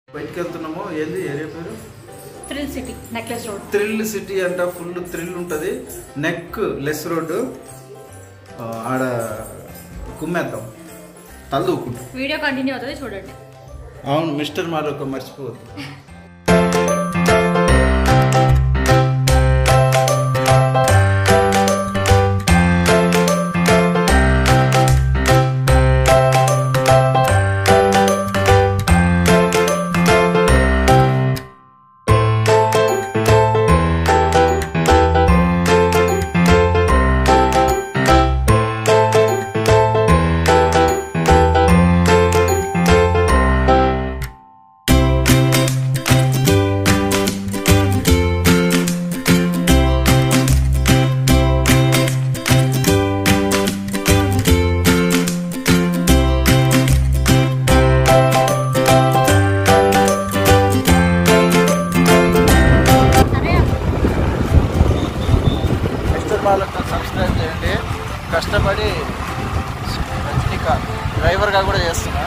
బయటికి వెళ్తున్నామో ఏంది ఏరియా పేరు? Thrill city necklace road. Thrill city అంట, ఫుల్ థ్రిల్ ఉంటుంది. నెక్ లెస్ రోడ్డు ఆడ కుమ్మేద్దాం తలదూకుంటాం. వీడియో కంటిన్యూ అవుతుంది చూడండి. అవును మిస్టర్ మాలోక మర్చిపోవద్దు. సబ్స్క్రైబ్ చేయండి. కష్టపడి రజనీకాంత్ డ్రైవర్గా కూడా చేస్తున్నా.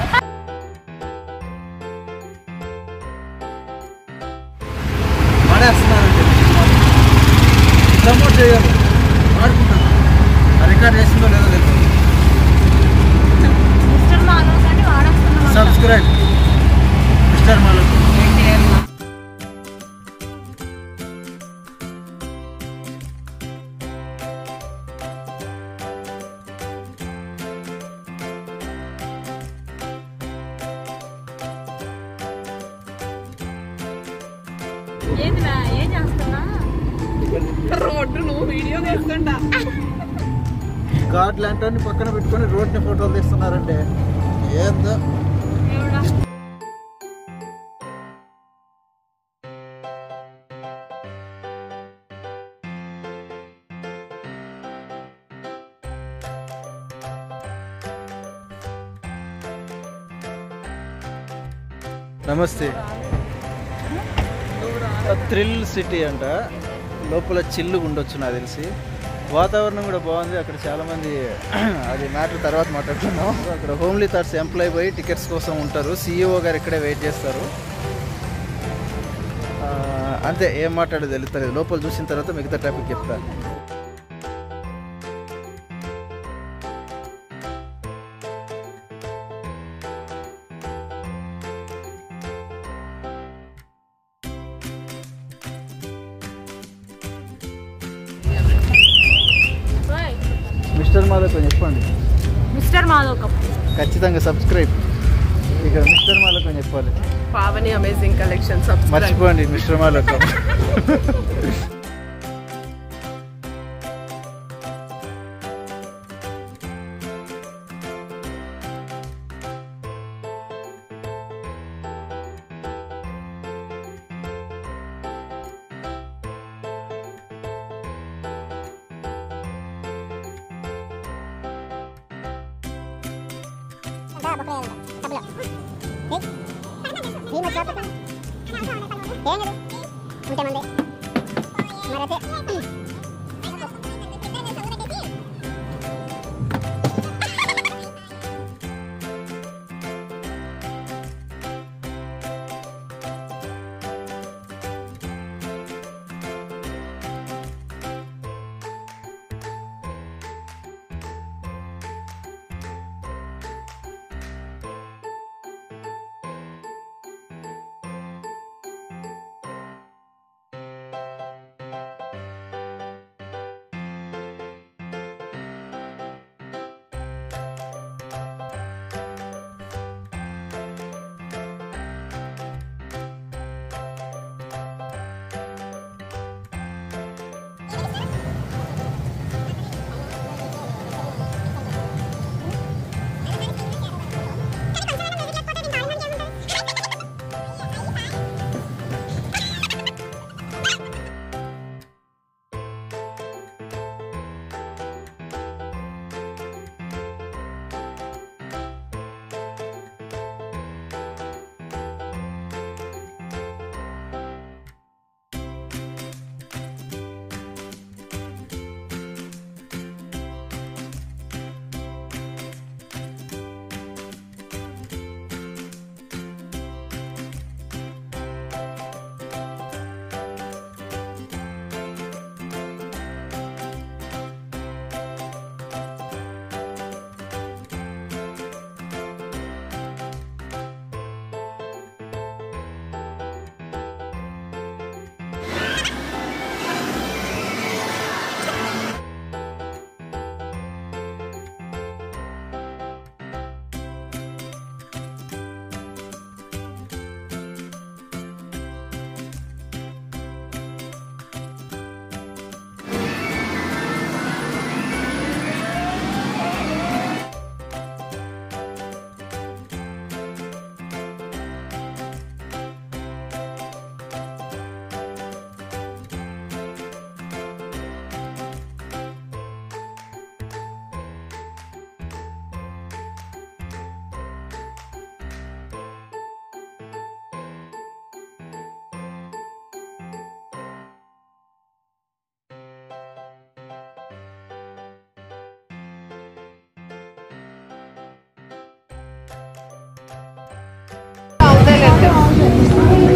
మాడేస్తున్నారండి, ప్రమోట్ చేయాలి, ఆడుకుంటాను. రికార్డ్ చేసిందో లేదో తెలియదు. సబ్స్క్రైబ్ మిస్టర్ మాలకు. రోడ్డు నువ్వు వీడియో తీస్తుంటా. గాడ్ ల్యాంటర్ని పక్కన పెట్టుకొని రోడ్ని ఫోటోలు తీస్తున్నారంటే ఏందో. నమస్తే. థ్రిల్ సిటీ అంట, లోపల చిల్లుగా ఉండొచ్చు నాకు తెలిసి. వాతావరణం కూడా బాగుంది. అక్కడ చాలామంది అది మ్యాటర్ తర్వాత మాట్లాడుతున్నాం. అక్కడ హోమ్లీ థాట్స్ ఎంప్లాయ్ పోయి టికెట్స్ కోసం ఉంటారు. CEO గారు ఇక్కడే వెయిట్ చేస్తారు. అంతే, ఏం మాట్లాడేది తెలుస్తుంది. లోపల చూసిన తర్వాత మిగతా టాపిక్ చెప్తాను. మిస్టర్ మాలోకం చెప్పండి. మిస్టర్ మాలోకం ఖచ్చితంగా సబ్స్క్రైబ్. ఇక్కడ మిస్టర్ మాలోకం చెప్పాలి. పావని అమేజింగ్ కలెక్షన్ సబ్స్క్రైబ్ మర్చిపోండి మిస్టర్ మాలోకం.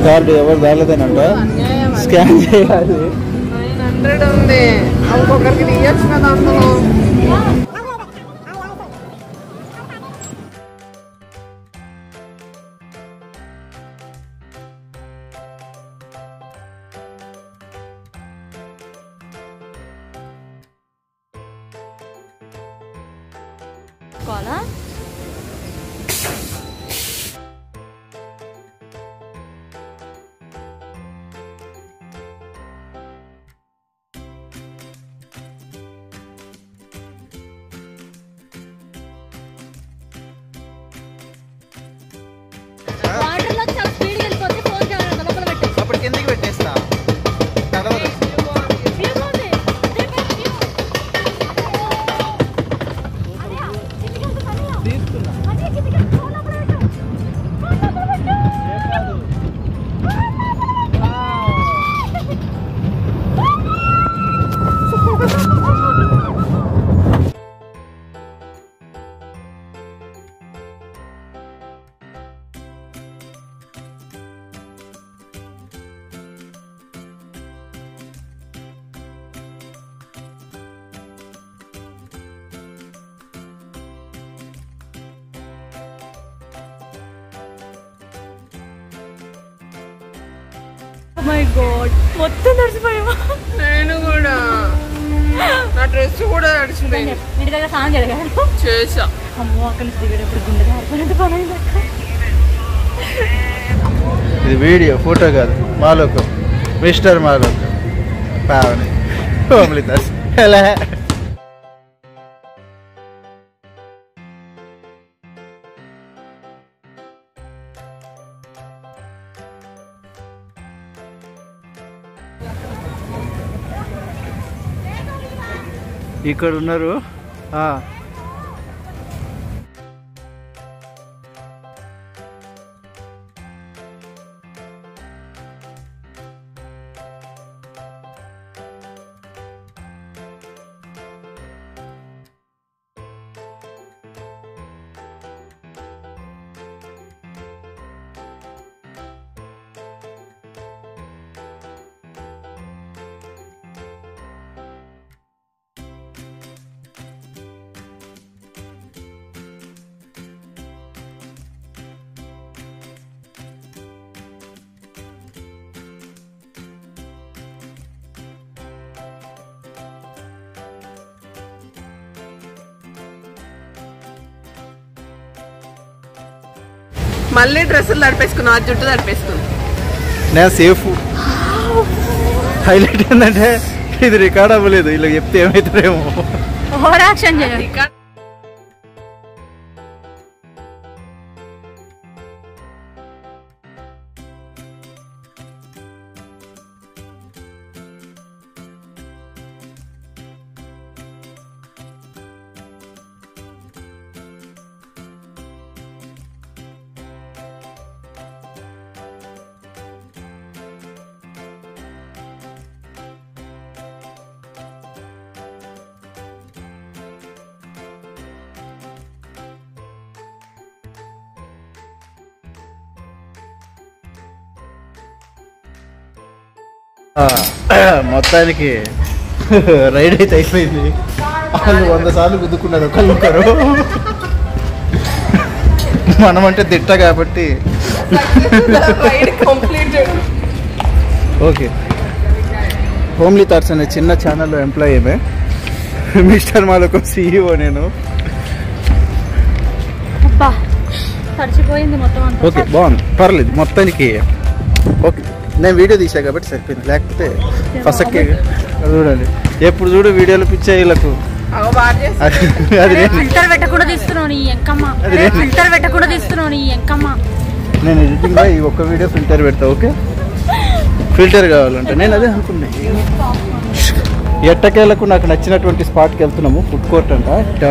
కార్డు ఎవరు రాలేదేనంట, స్కాన్ చేయాలి. 900 ఉంది, ఇంకొకరికి తీయచ్చు కదా అందులో. కాలా వాటర్లో చాలా స్పీడ్ వెళ్ళిపోతే ఫోన్ కెమెరా లోపల పెట్టు. అప్పుడు కిందికి పెట్టేస్తా. తడవదు. మై గాడ్, మొత్తం తడిసిపోయావా? నేను కూడా, నా డ్రెస్ కూడా నడిచిపోయింది. ఇంటి దగ్గర స్నానం చేయగలను చేసా. అమ్మో, అక్కడ నుంచి దిగేటప్పుడు గుండె జారిపోయినంత పని అయింది అక్క. ఇది వీడియో, ఫోటో కాదు. Malokam, mister Malokam, Pavani, homely thoughts. ఎలా ఇక్కడ ఉన్నారు. మళ్ళీ డ్రెస్సులు తడిపేసుకున్నా, జుట్టు తడిపేసుకున్నా. నేను సేఫ్. హైలైట్ ఏంటంటే ఇది రికార్డ్ అవ్వలేదు, ఇలా చెప్తే ఏమవుతారేమో. ఓవర్ యాక్షన్ చేయాలి. మొత్తానికి రైడ్ అయితే అయిపోయింది. వాళ్ళు 100 సార్లు గుద్దుకున్నారు ఒకళ్ళొకరు. మనం అంటే తిట్ట కాబట్టి ఓకే. హోమ్లీథాట్స్ అనే చిన్న ఛానల్లో ఎంప్లాయీమే. మిస్టర్ మాలోకం CEO నేను. తడిచిపోయింది మొత్తం అంతా. ఓకే, బాగుంది, పర్లేదు మొత్తానికి. ఓకే, నేను వీడియో తీసా కాబట్టి సరిపోయింది, లేకపోతే ఫసక్కే చూడండి. ఎప్పుడు చూడు వీడియోలు పిచ్చే వీళ్ళకు. ఫిల్టర్ పెట్టకుండా తీస్తున్నావు నీ ఎంకమ్మ. ఫిల్టర్ పెట్టకుండా తీస్తున్నావు నీ ఎంకమ్మ. నేను ఎడిటింగ్ ఈ ఒక్క వీడియో ఫిల్టర్ పెడతా. ఓకే, ఫిల్టర్ కావాలంటే నేను అదే అనుకున్నా. ఎట్టకేళ్లకు నాకు నచ్చినటువంటి స్పాట్కి వెళ్తున్నాము. ఫుడ్ కోర్ట్ అంట.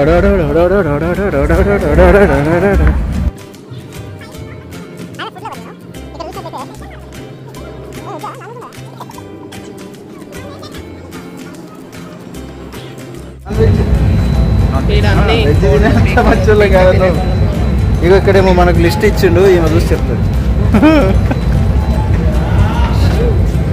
మంచోళ్ళం కాదు. ఇక ఇక్కడేమో మనకు లిస్ట్ ఇచ్చిండు, ఈమె చూసి చెప్తాడు.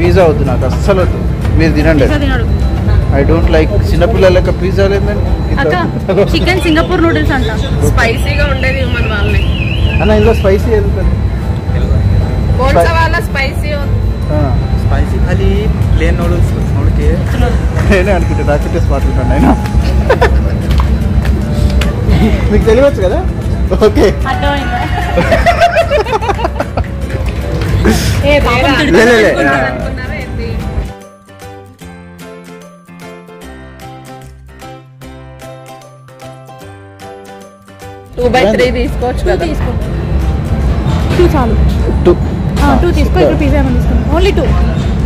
పిజ్జా వద్దు, నాకు అస్సలు వద్దు, మీరు తినండి. పిజ్జా తినడు. ఐ డోంట్ లైక్ చిన్నపిల్లల లెక్క పిజ్జా లేదండి. అక్క చికెన్ సింగపూర్ నూడిల్స్ అంట. స్పైసీగా ఉండేది మన వాళ్ళని. అన్న ఇందులో స్పైసీ ఎందుకండి? कौन सा वाला स्पाइसी हो? स्पाइसी खाली प्लेन नूडल्स छोड़ के నేనే అనుకుంటే నాకంటే స్మార్ట్ ఉంటాను ఆయన. మీకు తెలియవచ్చు కదా. ఓకే అర్థమైందా? లే, లే, లే. అనుకున్నారా ఏంటి? 2/3 తీసుకోవచ్చు కదా. తీసుకో 2 చాలు. 2 2 తీసుకో. ఇక్కడ పిజ్జా ఏమైనా తీసుకో. ఓన్లీ 2.